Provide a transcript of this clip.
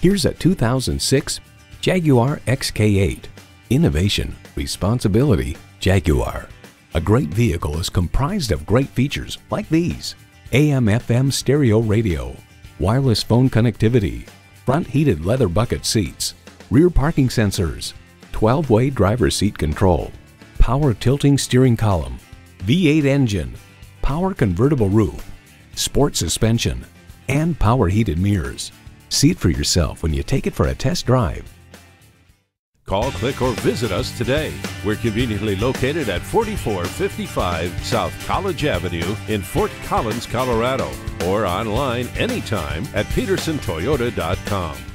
Here's a 2006 Jaguar XK8. Innovation, responsibility, Jaguar. A great vehicle is comprised of great features like these: AM/FM stereo radio, wireless phone connectivity, front heated leather bucket seats, rear parking sensors, 12-way driver's seat control, power tilting steering column, V8 engine, power convertible roof, sport suspension, and power heated mirrors. See it for yourself when you take it for a test drive. Call, click, or visit us today. We're conveniently located at 4455 South College Avenue in Fort Collins, Colorado, or online anytime at pedersentoyota.com.